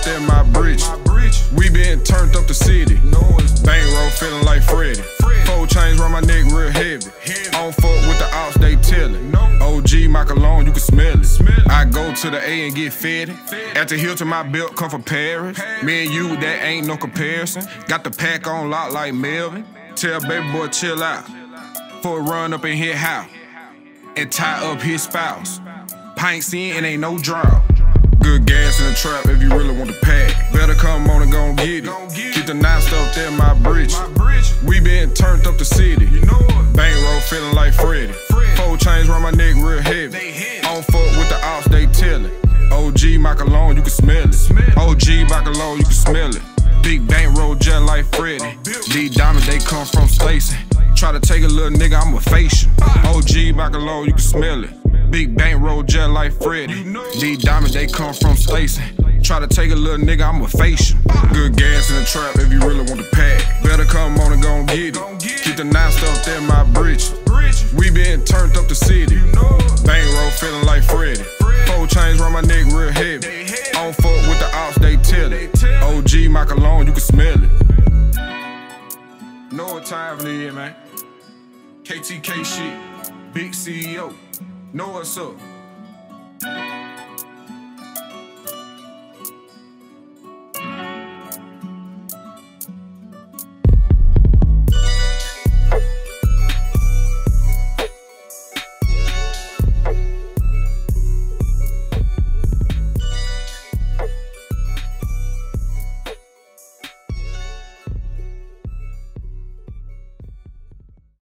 in my bridge. We been turned up the city. Bankroll feeling like Freddy. 4 chains round my neck real heavy. I don't fuck with the ops, they tellin'. OG, my cologne, you can smell it. I go to the A and get fed. At the Hilton, my belt come from Paris. Me and you, that ain't no comparison. Got the pack on lock like Melvin. Tell baby boy chill out. For a run up in his house and tie up his spouse. Pints in and ain't no drought. Good gas in the trap if you really want to pack. Better come on and gon' get it. Keep the 9 stuff there in my bridge. We been turned up the city. Bankroll feeling like Freddy. 4 chains round my neck real heavy. I don't fuck with the ops, they tellin'. OG, my cologne, you can smell it. OG, my cologne, you can smell it. Big bankroll jet like Freddy. These diamonds, they come from Stacey. Try to take a little nigga, I'm a facial. OG, my cologne, you can smell it. Big bankroll jet like Freddy. These diamonds, they come from Stacey. Try to take a little nigga, I'm a facial. Good gas in the trap if you really want to pack. Better come on and gon' get it. Keep the 9 stuff there in my bridge. We been turned up the city. Bankroll feeling like Freddy. 4 chains round my neck real heavy. I don't fuck with the ops, they tellin'. OG, my cologne, you can smell it. Know what time it is, man. KTK shit. Big CEO. Know what's up.